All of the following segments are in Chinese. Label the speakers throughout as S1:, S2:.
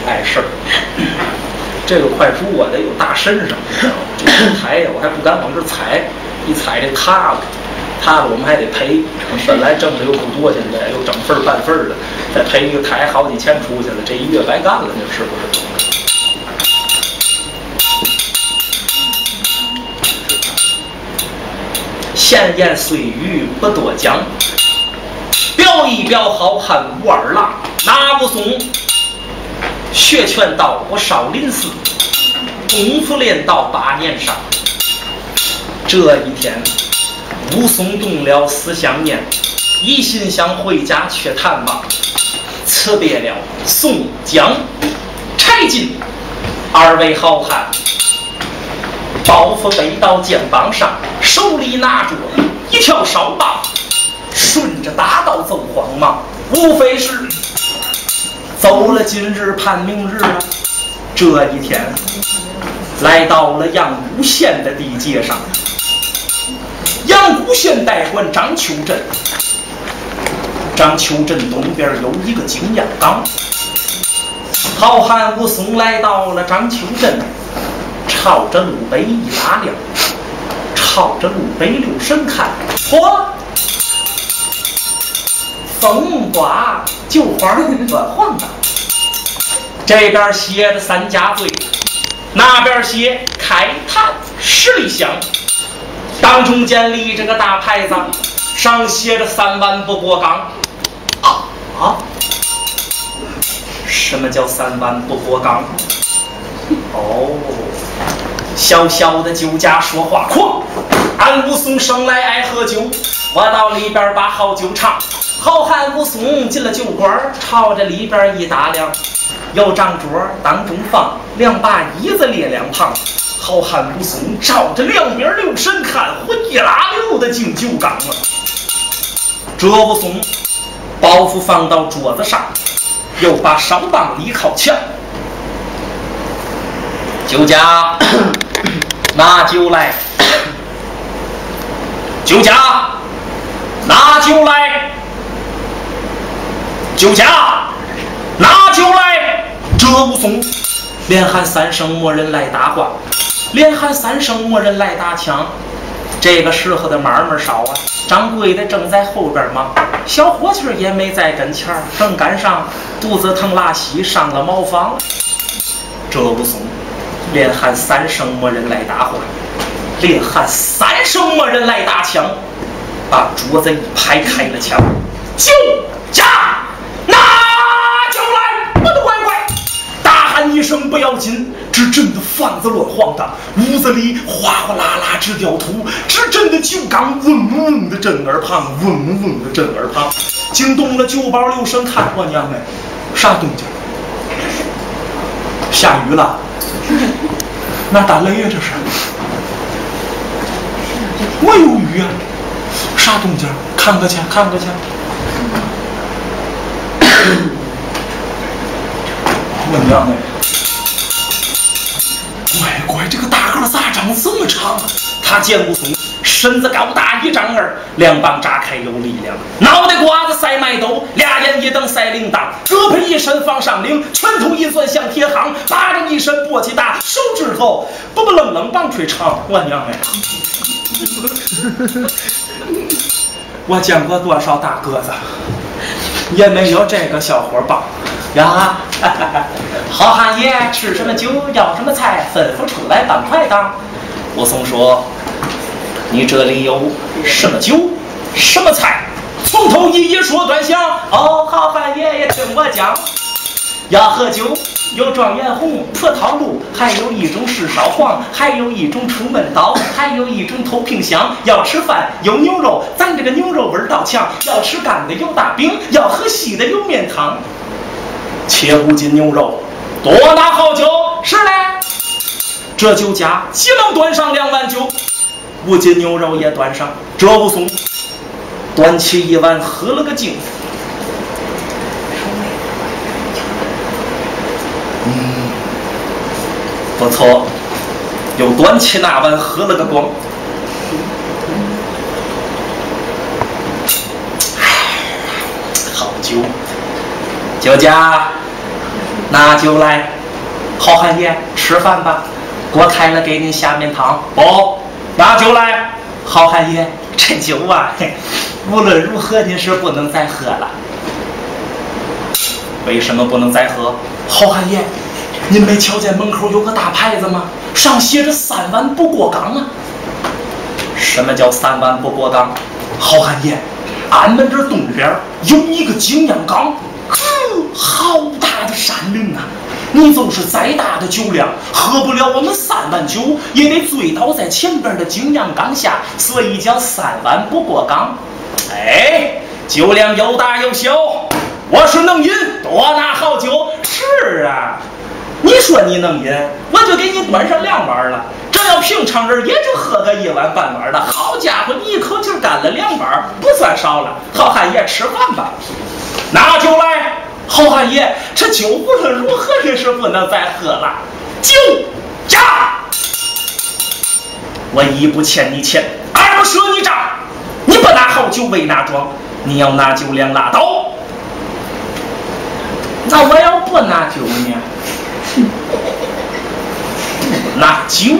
S1: 碍事儿。这个块猪我得有大身上，这个台呀我还不敢往这踩，一踩这塌了。塌了我们还得赔，本来挣的又不多，现在又整份半份的，再赔一个台好几千出去了，这一月白干了，你说是不是？闲言碎语不多讲，表一表好汉武二郎，哪不松？学拳道我少林寺，功夫练到8年上。这一天。武松动了思想念，一心想回家去探望。辞别了宋江、柴进2位好汉，包袱背到肩膀上，手里拿着一条哨棒，顺着大道走慌忙，无非是走了今日盼明日了。这一天来到了阳谷县的地界上。阳谷县代管章丘镇，章丘镇东边有一个景阳冈。好汉武松来到了章丘镇，朝着路北一打量，朝着路北留神看，嚯，风刮就花乱晃荡。这边写着3家醉，那边写开坛10里香。当中间立着个大牌子，上写着3万不过岗。什么叫3万不过岗？哦，小小的酒家说话狂，俺武松生来爱喝酒，我到里边把好酒唱。好汉武松进了酒馆，朝着里边一打量，有张桌当中放2把椅子列2旁。好汉武松照着两边留神看，混一拉溜的进酒缸了。这武松包袱放到桌子上，又把哨棒离靠墙。酒家拿酒来，酒家拿酒来，酒家拿酒来。这武松连喊3声，没人来搭话。连喊3声，没人来打枪。这个时候的买卖少啊，掌柜的正在后边忙，小伙计也没在跟前儿，正赶上肚子疼拉稀上了茅房。这武松连喊3声，没人来搭话，连喊3声，没人来打枪，把桌子一拍，开了枪。酒家拿酒来，我的乖乖！大喊一声不要紧，只震得房子乱晃荡，屋子里哗哗啦啦直掉土，只震得酒缸嗡嗡的震耳旁，嗡嗡的震耳旁，惊动了酒保留神看。我娘哎，啥动静？下雨了？那打雷呀这是？我有雨啊，啥动静？看个去，看个去。我娘哎！乖，这个大个咋长这么长？他见武松身子高大1丈2，两膀扎开有力量，脑袋瓜子赛麦兜，俩眼一瞪赛铃铛，胳膊一伸放上领，拳头一攥像铁夯，巴掌一伸簸箕大，手指头不不愣愣棒槌长。我娘哎！我见过多少大个子，也没有这个小伙棒呀！好汉爷吃什么酒，要什么菜，吩咐出来搬快当。武松说：“你这里有什么酒，什么菜？从头一一说端详。”哦，好汉爷爷听我讲，要喝酒有状元红、葡萄露，还有一种是烧黄，还有一种出门刀，还有一种头瓶香。要吃饭有牛肉，咱这个牛肉味道强；要吃干的有大饼，要喝稀的有面汤。切5斤牛肉，多拿好酒。是嘞。这酒家急忙端上2碗酒，5斤牛肉也端上。这武松端起1碗喝了个净。不错，又端起那碗喝了个光。好酒，酒家那就来，好汉爷吃饭吧，锅开了给您下面汤。不，那就来，好汉爷这酒啊，无论如何您是不能再喝了。为什么不能再喝？好汉爷，您没瞧见门口有个大牌子吗？上写着3碗不过岗啊。什么叫3碗不过岗？好汉爷，俺们这东边有一个景阳冈，好大的山岭啊！你就是再大的酒量，喝不了我们3碗酒，也得醉倒在前边的景阳冈下，所以叫3碗不过岗。哎，酒量有大有小，我是能饮，多拿好酒。是啊，你说你能饮，我就给你端上2碗了。这要平常人也就喝个1碗半碗的，好家伙，你一口气干了2碗，不算少了。好汉爷吃饭吧，拿酒来。好汉爷，这酒无论如何也是不能再喝了。酒驾，我1不欠你钱，2不赊你账。你不拿好酒为哪桩？你要拿酒量拉倒。那我要不拿酒呢？拿酒，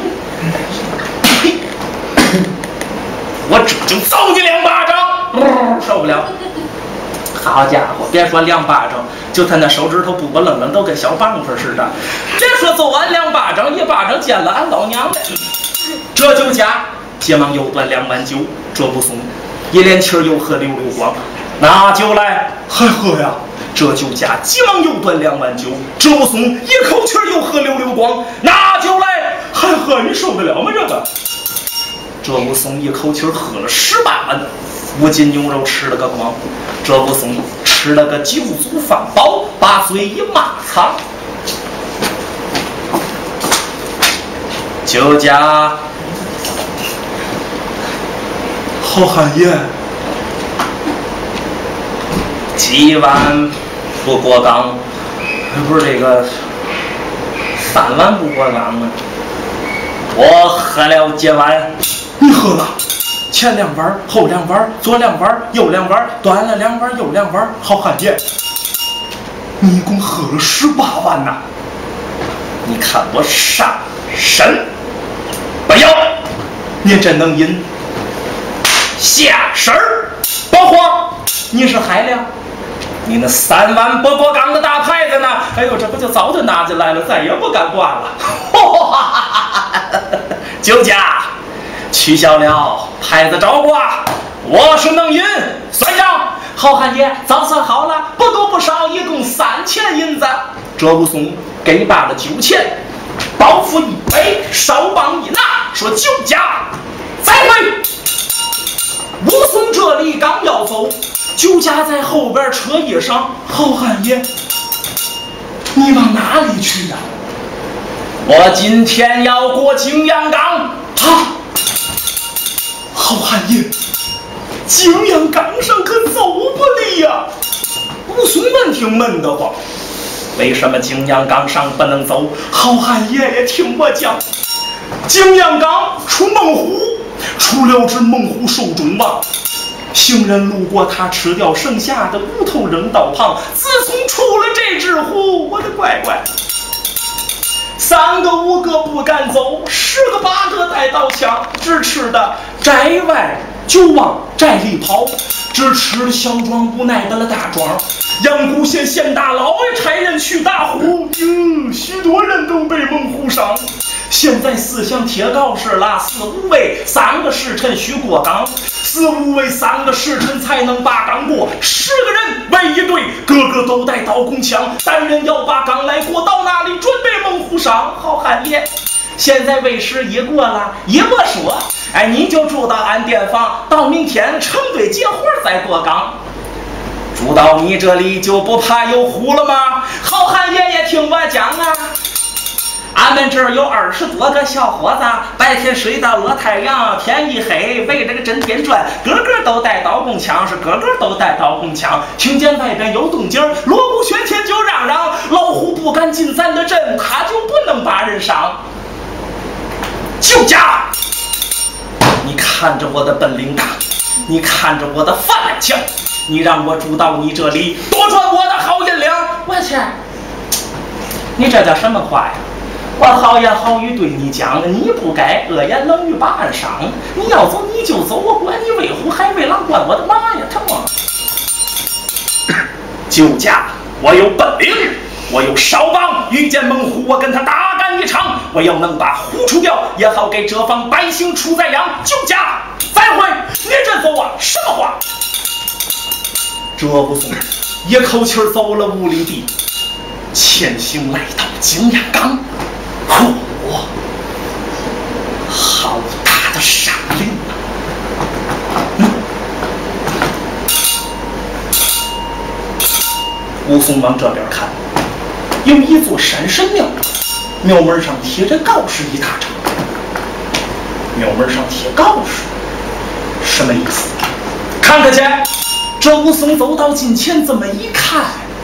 S1: 我这就揍你2巴掌！受不了。好家伙，别说2巴掌，就他那手指头不愣愣，都跟小棒子似的。别说揍俺2巴掌，1巴掌见了俺老娘的。这酒家急忙又端2碗酒，这不送，一连气儿又喝溜溜光。拿酒来，还喝呀？这酒家急忙又端2碗酒，这不送，一口气儿又喝溜溜光。拿酒来，还喝，你受得了吗？这个，这不送，一口气儿喝了18碗。5斤牛肉吃了个光，这不送，吃了个酒足饭饱，把嘴一抹擦。酒家，好汉爷，几碗不过岗，不是这个3碗不过岗吗？我喝了几碗？你喝了？前2碗，后2碗，左2碗，右2碗，端了2碗，右2碗。好汉爷，你一共喝了18碗呐！你看我上身，不要，你真能饮。下身儿，不慌，你是海量。你那3碗不过岗的大牌子呢？哎呦，这不就早就拿进来了，再也不敢挂了。酒家。取消了牌子招挂，我是能饮。算账，好汉爷，早算好了，不多不少，一共3000银子。这不送，给罢了9钱，包袱1杯，少棒一拿，说酒家再会。武松这里刚要走，酒家在后边车衣上，好汉爷，你往哪里去呀？我今天要过景阳冈。啊！好汉爷，景阳冈上可走不离呀！武松们听闷得慌，为什么景阳冈上不能走？好汉爷也听我讲，景阳冈出猛虎，出了只猛虎受重亡，行人路过他吃掉剩下的骨头扔道旁。自从出了这只虎，我的乖乖，3个5个不敢走，10个8个带刀枪，只吃的寨外就往寨里跑，只吃了小庄不耐得了大庄。阳谷县县大老差人去打虎，许多人都被猛虎伤。现在思想贴告示了，4、5位3个时辰需过岗，4、5位3个时辰才能把岗过。10个人为一队，个个都带刀弓枪，3人要把岗来过，到哪里准备猛虎伤？好汉爷，现在为时已过了，也不说，哎，你就住到俺店房，到明天成堆结活再过岗。住到你这里就不怕有虎了吗？好汉爷爷听我讲啊，俺们这儿有20多个小伙子，白天睡到落太阳，天一黑围着个震天转，个个都带刀弓枪，是个个都带刀弓枪。听见外边有动静，锣鼓喧天就嚷嚷，老虎不敢进咱的阵，他就不能把人伤。酒家，你看着我的本领大，你看着我的饭量强，你让我住到你这里，多赚我的好银两，我去。 你这叫什么话呀？我好言好语对你讲，你不该恶言冷语把岸伤。你要走你就走，我管你为虎还为狼，管我的妈呀！他妈！酒驾，我有本领，我有少棒，遇见猛虎，我跟他大干一场。我要能把虎除掉，也好给这方百姓出宰羊。酒驾，再会！你这走啊，什么话？这不送，一口气走了5里地，前行来到景阳冈。嚯！好大的山林啊！武松往这边看，有一座山神庙，庙门上贴着告示一大张。庙门上贴告示，什么意思？看看去。这武松走到近前，这么一看，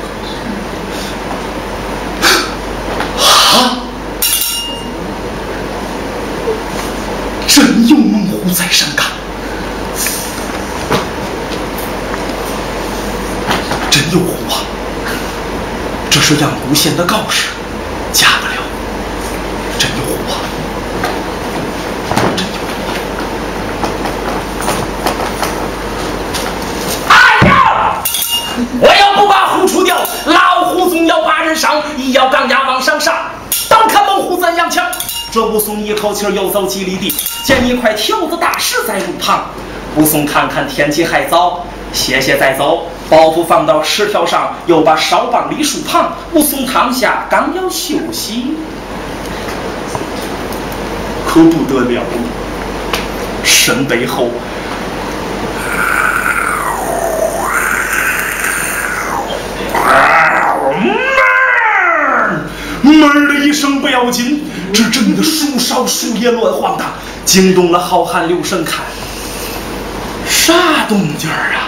S1: 啊！真有猛虎在山岗，真有虎啊！这是阳谷县的告示，假不了，真有虎啊！真有虎！哎呀！我要不把虎除掉，老虎总要把人伤，一咬钢牙往上上，倒看猛虎怎样强。这武松一口气又走几里地，见一块条子大石在路旁。武松看看天气还早，歇歇再走，包袱放到石条上，又把哨棒立树旁。武松躺下，刚要休息，可不得了了，身背后闷的一声不要紧，这震得树梢树叶乱晃荡，惊动了好汉刘神。看啥动静啊？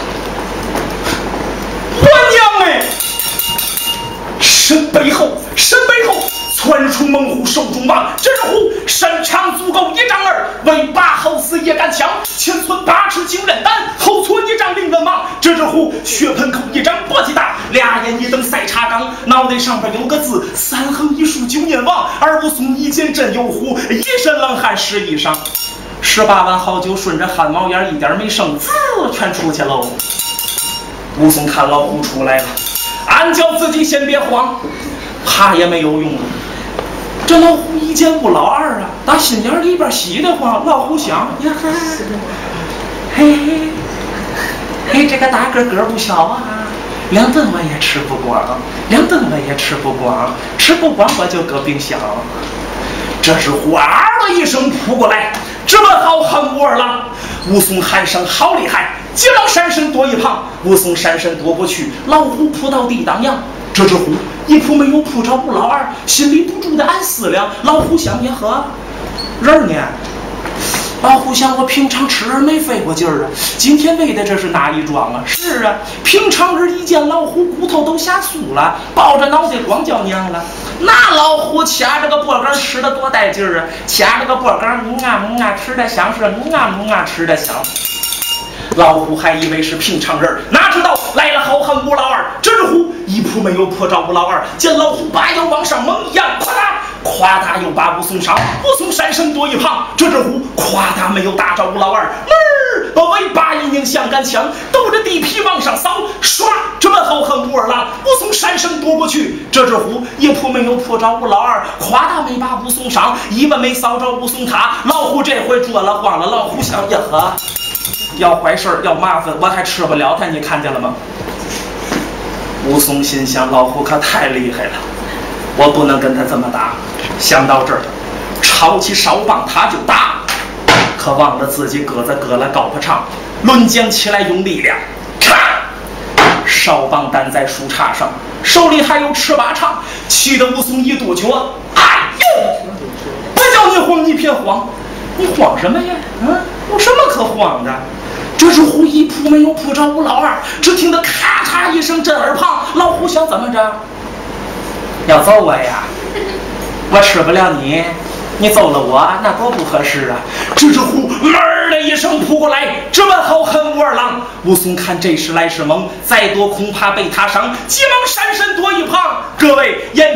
S1: 我娘哎！身背后窜出猛虎手中棒，这只虎身长足够1丈2，尾巴后似叶杆枪，前寸8尺9刃胆，后寸1丈0刃棒。这只虎血盆口1丈簸箕大，俩眼一瞪赛叉杠，脑袋上边有个字3横1竖9念王。而武松一见真有虎，一身冷汗湿衣裳，18碗好酒顺着汗毛眼一点没剩，滋全出去喽。武松看老虎出来了，暗叫自己先别慌，怕也没有用了。这老虎一见吴老二啊，打心眼里边喜得慌。老虎想呀，嘿嘿嘿，这个大个个不小啊，2顿我也吃不光，2顿我也吃不光，吃不光我就搁冰箱。这是哗的一声扑过来，直奔好汉武二郎。武松喊声好厉害，急忙闪身躲一旁。武松闪身躲过去，老虎扑到地当阳。这只虎一扑没有扑着吴老二，心里不住的暗思量。老虎想也呵，人呢？老虎想我平常吃人没费过劲儿啊，今天喂的这是哪一桩啊？是啊，平常人一见老虎骨头都下酥了，抱着脑袋光叫娘了。那老虎掐着个脖梗吃的多带劲儿啊，掐着个脖梗吃的像是吃的香。老虎还以为是平常人，哪知道来了好汉吴老二。这只虎一扑没有扑着吴老二，见老虎把腰往上猛一扬，夸大又把武松伤。武松闪身躲一旁，这只虎夸大没有打着吴老二，把尾巴一拧像杆枪，兜着地皮往上扫，唰！这么好汉武二郎。武松闪身躲过去，这只虎一扑没有扑着吴老二，夸大没把武松伤，一把没扫着武松他。老虎这回着了慌了，老虎想呀呵，要坏事要麻烦，我还吃不了它，你看见了吗？武松心想，老虎可太厉害了，我不能跟他这么打。想到这儿，抄起哨棒他就打，可忘了自己个子割了高不长，抡将起来用力量，咔！哨棒担在树杈上，手里还有尺把长，气得武松一跺脚，哎呦！不叫你慌，你别慌，你慌什么呀？有什么可慌的？这只虎一扑没有扑着吴老二，只听得咔嚓一声震耳旁。老虎想怎么着？要揍我呀？我吃不了你，你揍了我那多不合适啊！这只虎闷的一声扑过来，直奔好汉武二郎。武松看这时来势猛，再多恐怕被他伤，急忙闪身躲一旁。各位眼睁睁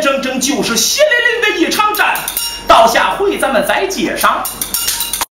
S1: 就是血淋淋的一场战。到下回咱们再接上。